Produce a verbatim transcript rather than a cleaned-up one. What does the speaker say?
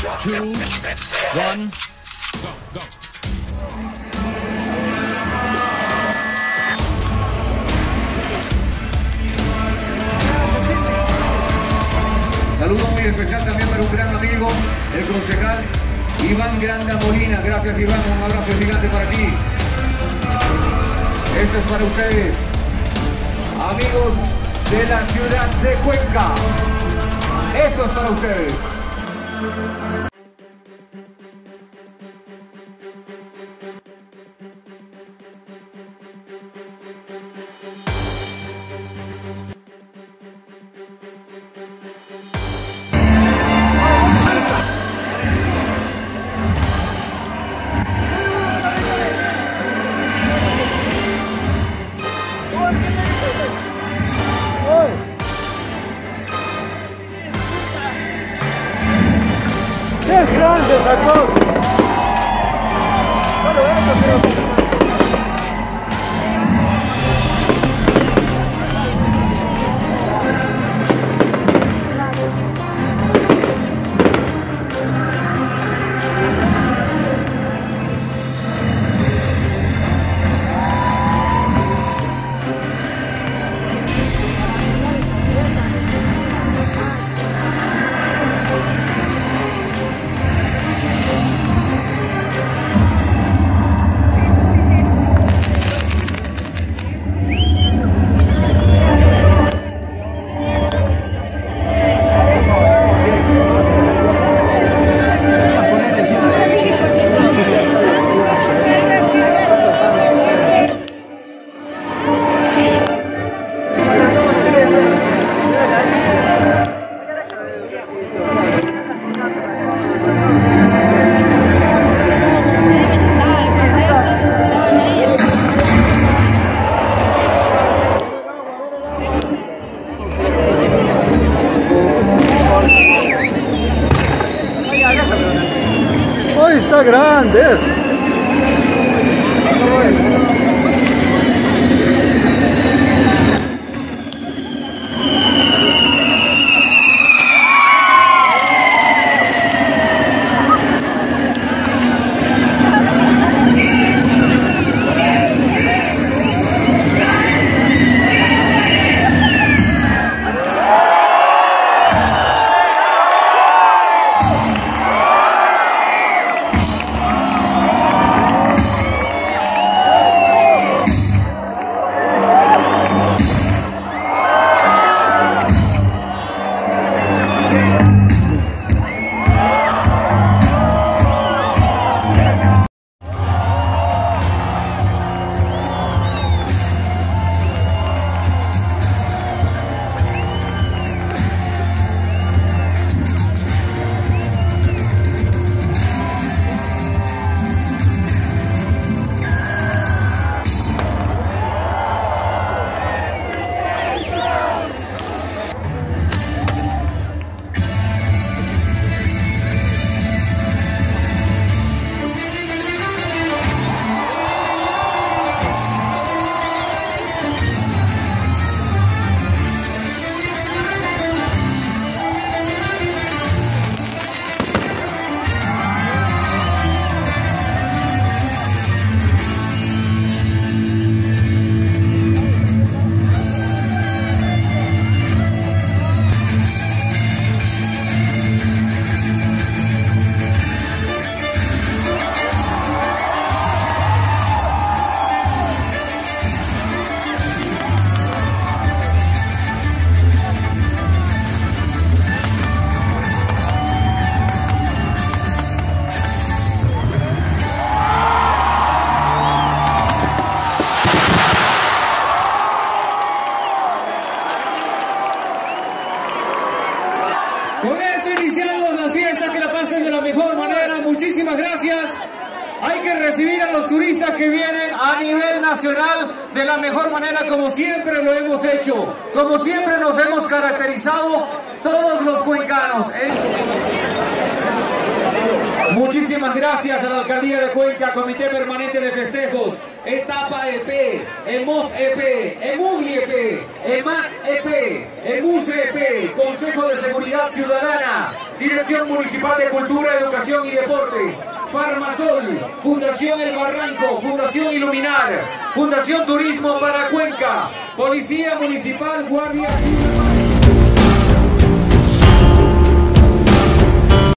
two, one, go, go. Saludo muy especial también para un gran amigo, el concejal Iván Granda Molina. Gracias, Iván, un abrazo gigante para ti. Esto es para ustedes, amigos de la ciudad de Cuenca. Esto es para ustedes. ¡Es grande, Sacón! Bueno, eso creo que... ¡Hoy está grande! Con esto iniciamos la fiesta, que la pasen de la mejor manera. Muchísimas gracias. Hay que recibir a los turistas que vienen a nivel nacional de la mejor manera, como siempre lo hemos hecho, como siempre nos hemos caracterizado todos los cuencanos. Muchísimas gracias a la Alcaldía de Cuenca, Comité Permanente de Festejos, Etapa E P, EMOF E P, EMUVI E P, EMAC E P, EMUSE E P, Consejo de Seguridad Ciudadana, Dirección Municipal de Cultura, Educación y Deportes, Farmasol, Fundación El Barranco, Fundación Iluminar, Fundación Turismo para Cuenca, Policía Municipal, Guardia Civil.